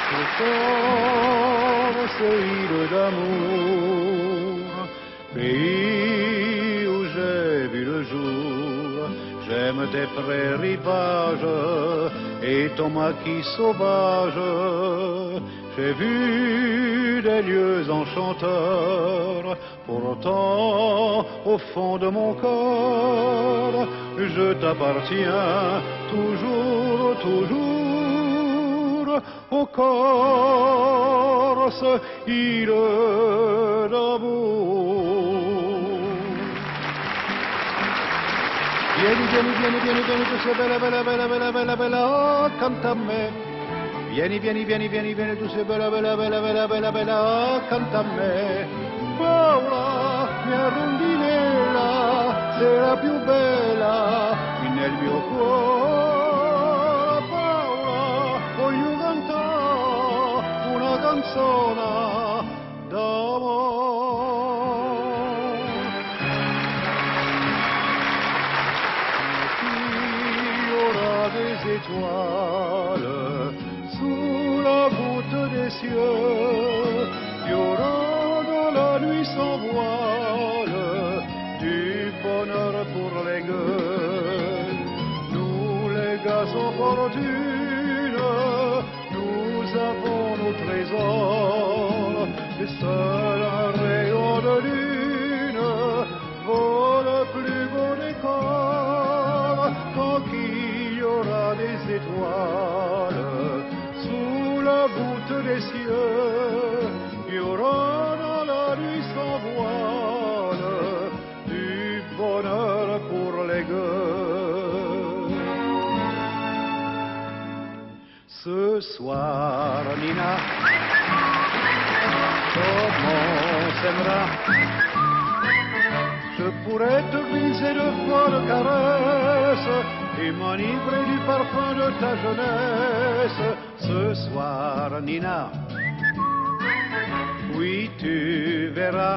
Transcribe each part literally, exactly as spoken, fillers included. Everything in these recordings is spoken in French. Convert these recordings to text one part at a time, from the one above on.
Corse, île d'amour, pays où j'ai vu le jour. J'aime tes prairies rivages et ton maquis sauvage. J'ai vu des lieux enchanteurs. Pourtant, au fond de mon corps, je t'appartiens toujours, toujours. Au Corse, île d'amour. Vieni, vieni, vieni, vieni, vieni, tu sei bella, bella, bella, bella, bella, bella, canta a me. Vieni, vieni, vieni, vieni, vieni, tu sei bella, bella, bella, bella, bella, bella, canta a me. Paola, mia rondinella, sei la più bella nel mio cuore. Paola, voglio cantare una canzone d'amore. Des étoiles sous la voûte des cieux, il y aura dans la nuit sans voile du bonheur pour les gueux. Nous les gars sans fortune, nous avons nos trésors, et seul un rayon de lune vaut le plus beau décor. Quand il y aura des étoiles sous la voûte des cieux, il y aura dans la nuit sans voile du bonheur pour les gueux. Ce soir, Nina, comme on s'aimera, je pourrais te glisser de folles caresses et m'enivrer du parfum de ta jeunesse. Ce soir, Nina, oui, tu verras,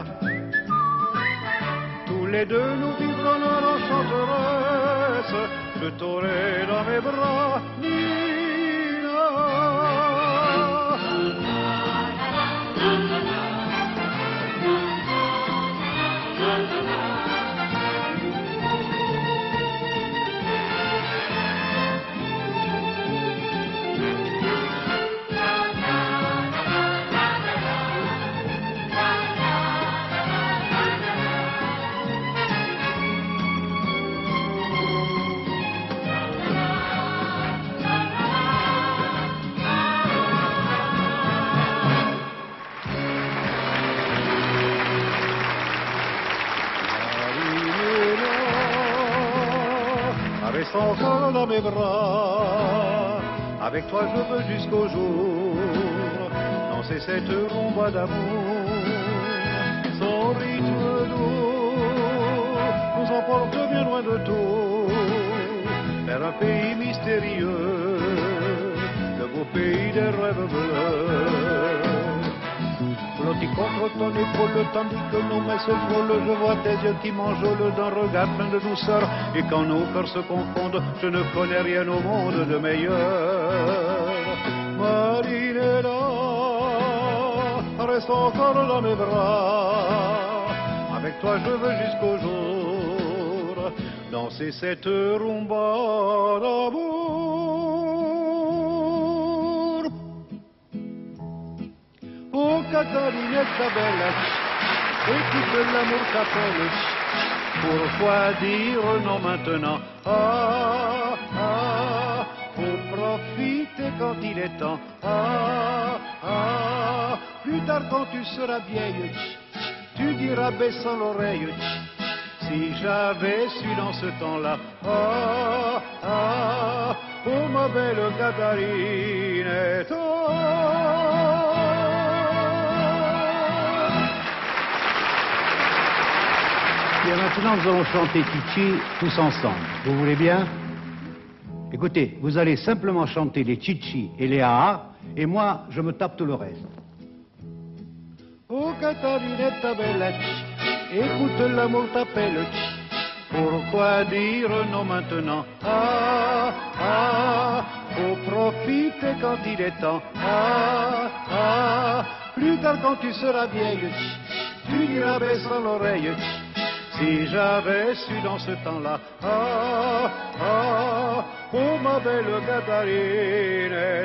tous les deux nous vivrons notre enchanteresse. Je t'aurai dans mes bras, Nina. Reste encore dans mes bras, avec toi je veux jusqu'au jour danser cette rumba d'amour. Son rythme doux nous emporte bien loin de tout, vers un pays mystérieux, le beau pays des rêves bleus. Flotti contre ton épaule, tandis que nos mains se frôlent, je vois tes yeux qui m'enjôlent d'un regard plein de douceur. Et quand nos cœurs se confondent, je ne connais rien au monde de meilleur. Marinella, reste encore dans mes bras, avec toi je veux jusqu'au jour danser cette rumba d'amour. Oh Catalinetta bella, écoute l'amour t'appelle. Pourquoi dire non maintenant? Ah, ah, faut profiter quand il est temps. Ah, ah, plus tard quand tu seras vieille, tu diras baissant l'oreille. Si j'avais su dans ce temps-là, ah, ah, oh ma belle Catalinetta. Et maintenant, nous allons chanter Chichi tous ensemble. Vous voulez bien? Écoutez, vous allez simplement chanter les Chichi et les A, et moi, je me tape tout le reste. Oh Catalinetta bella, écoute l'amour t'appelle. Pourquoi dire non maintenant? Ah, ah, faut profiter quand il est temps. Ah, ah, plus tard quand tu seras vieille, tu diras baissant l'oreille, si j'avais su dans ce temps-là. Ah, ah, oh ma belle Catherine,